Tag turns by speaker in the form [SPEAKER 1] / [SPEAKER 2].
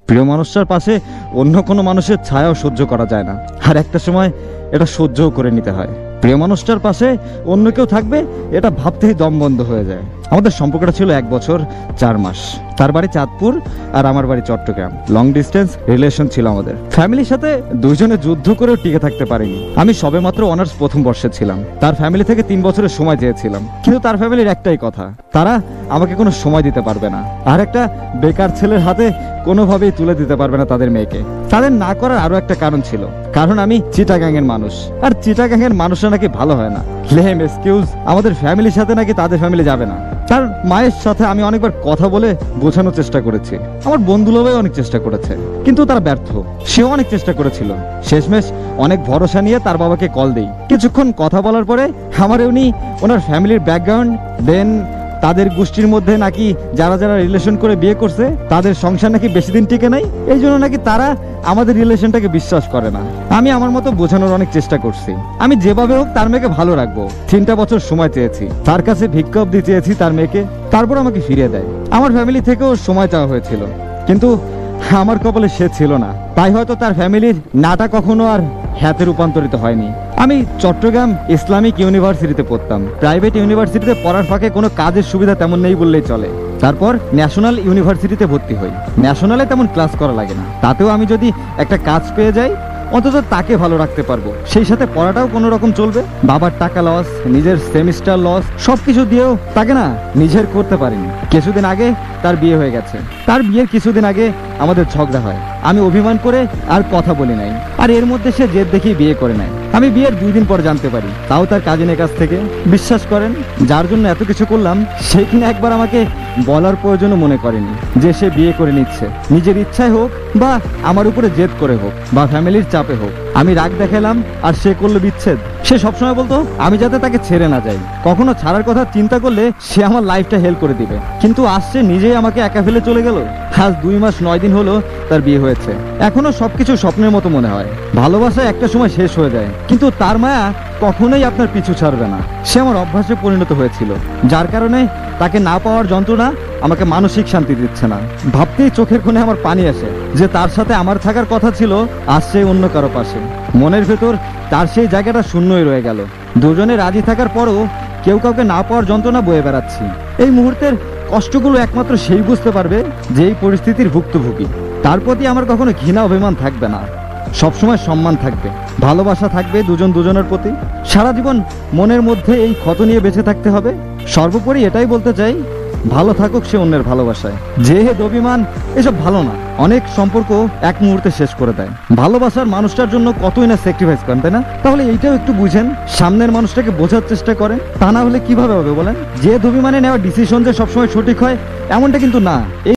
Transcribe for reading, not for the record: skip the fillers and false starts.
[SPEAKER 1] প্রিয় মানুষটার পাশে অন্য কোনো মানুষের ছায়াও সহ্য করা যায় না, আর একটা সময় এটা সহ্যও করে নিতে হয়। প্রিয় মানুষটার পাশে অন্য কেউ থাকবে এটা ভাবতেই দম বন্ধ হয়ে যায়। আমাদের সম্পর্কটা ছিল 1 বছর 4 মাস। তার বাড়ি চাঁদপুর আর আমার বাড়ি চট্টগ্রাম। লং ডিস্টেন্স রিলেশন ছিল আমাদের। ফ্যামিলির সাথে দুইজনে যুদ্ধ করেও টিকে থাকতে পারিনি। আমি সবেমাত্র অনার্স প্রথম বর্ষে ছিলাম। তার ফ্যামিলি থেকে 3 বছরের সময় চেয়েছিলাম, কিন্তু তার ফ্যামিলির একটাই কথা, তারা আমাকে কোনো সময় দিতে পারবে না, আর একটা বেকার ছেলের হাতে কোনোভাবেই তুলে দিতে পারবে না তাদের মেয়েকে। তাদের না করার আরো একটা কারণ ছিল, কারণ আমি চিটাগাং এর মানুষ, আর চিটাগাং এর মানুষরা নাকি ভালো হয় না। লেম এক্সকিউজ, আমাদের ফ্যামিলির সাথে নাকি তাদের ফ্যামিলি যাবে না। তার মায়ের সাথে আমি অনেকবার কথা বলে বোঝানোর চেষ্টা করেছি, আমার বন্ধুলোভাই অনেক চেষ্টা করেছে, কিন্তু তারা ব্যর্থ। সেও অনেক চেষ্টা করেছিল। শেষমেশ অনেক ভরসা নিয়ে তার বাবাকে কল দেই। কিছুক্ষণ কথা বলার পরে আমার উনি ওনার ফ্যামিলির ব্যাকগ্রাউন্ড, দেন তাদের গোষ্ঠীর মধ্যে নাকি যারা যারা রিলেশন করে বিয়ে করছে তাদের সংসার নাকি বেশি দিন টিকে নাই, এই জন্য নাকি তারা আমাদের রিলেশনটাকে বিশ্বাস করে না। আমি আমার মতো বোঝানোর অনেক চেষ্টা করছি, আমি যেভাবে হোক তার মেয়েকে ভালো রাখবো। 3টা বছর সময় চেয়েছি, তার কাছে ভিক্ষা অবধি চেয়েছি তার মেয়েকে, তারপর আমাকে ফিরিয়ে দেয়। আমার ফ্যামিলি থেকেও সময় চাওয়া হয়েছিল, কিন্তু আমার কপালে সে ছিল না, তাই হয়তো তার ফ্যামিলির নাটা কখনো আর হ্যাতে রূপান্তরিত হয়নি। আমি চট্টগ্রাম ইসলামিক ইউনিভার্সিটিতে পড়তাম। প্রাইভেট ইউনিভার্সিটিতে পড়ার ফাঁকে কোনো কাজের সুবিধা তেমন নেই বললেই চলে। তারপর ন্যাশনাল ইউনিভার্সিটিতে ভর্তি হই। ন্যাশনালে তেমন ক্লাস করা লাগে না, তাতেও আমি যদি একটা কাজ পেয়ে যাই অন্তত তাকে ভালো রাখতে পারবো, সেই সাথে পড়াটাও কোনো রকম চলবে। বাবার টাকা লস, নিজের সেমিস্টার লস, সবকিছু দিয়েও তাকে না নিজের করতে পারিনি। কিছুদিন আগে তার বিয়ে হয়ে গেছে। তার বিয়ের কিছুদিন আগে আমাদের ঝগড়া হয়। আমি অভিমান করে আর কথা বলি নাই, আর এর মধ্যে সে জেদ দেখেই বিয়ে করে নেয়। আমি বিয়ের 2 দিন পর জানতে পারি, তাও তার কাজিনের কাছ থেকে। বিশ্বাস করেন, যার জন্য এত কিছু করলাম সে কিনা একবার আমাকে বলার প্রয়োজনও মনে করেনি যে সে বিয়ে করে নিচ্ছে। নিজের ইচ্ছায় হোক বা আমার উপরে জেদ করে হোক বা ফ্যামিলির চাপে হোক, আমি রাগ দেখালাম আর সে করলো বিচ্ছেদ। সে সবসময় বলতো আমি যাতে তাকে ছেড়ে না যাই, কখনো ছাড়ার কথা চিন্তা করলে সে আমার লাইফটা হেল্প করে দিবে, কিন্তু আজ সে নিজেই আমাকে একা ফেলে চলে গেল। আজ 2 মাস 9 দিন হলো তার বিয়ে হয়েছে। এখনো সবকিছু স্বপ্নের মতো মনে হয়। ভালোবাসা একটা সময় শেষ হয়ে যায়, কিন্তু তার মায়া কখনোই আপনার পিছু ছাড়বে না। সে আমার অভ্যাসে পরিণত হয়েছিল, যার কারণে তাকে না পাওয়ার যন্ত্রণা আমাকে মানসিক শান্তি দিচ্ছে না। ভাবতেই চোখের কোণে আমার পানি আসে যে তার সাথে আমার থাকার কথা ছিল, আজ সে অন্য কারো পাশে। মনের ভেতর তার সেই জায়গাটা শূন্যই রয়ে গেল। দুজনে রাজি থাকার পরও কেউ কাউকে না পাওয়ার যন্ত্রণা বয়ে বেড়াচ্ছি। এই মুহূর্তের কষ্টগুলো একমাত্র সেই বুঝতে পারবে যে এই পরিস্থিতির ভুক্তভোগী। তার প্রতি আমার কখনো ঘৃণা অভিমান থাকবে না, সবসময় সম্মান থাকবে, ভালোবাসা থাকবে দুজন দুজনের প্রতি। সারা জীবন মনের মধ্যে এই ক্ষত নিয়ে বেঁচে থাকতে হবে। সর্বোপরি এটাই বলতে চাই, ভালো থাকুক সে অন্যের ভালোবাসায়। জেদ অভিমান এসব ভালো না, অনেক সম্পর্ক এক মুহূর্তে শেষ করে দেয়। ভালোবাসার মানুষটার জন্য কতই না স্যাক্রিফাইস করেন, তাই না? তাহলে এইটাও একটু বুঝেন, সামনের মানুষটাকে বোঝার চেষ্টা করেন। তা না হলে কিভাবে হবে বলেন? জেদ অভিমানে নেওয়া ডিসিশন যে সবসময় সঠিক হয় এমনটা কিন্তু না।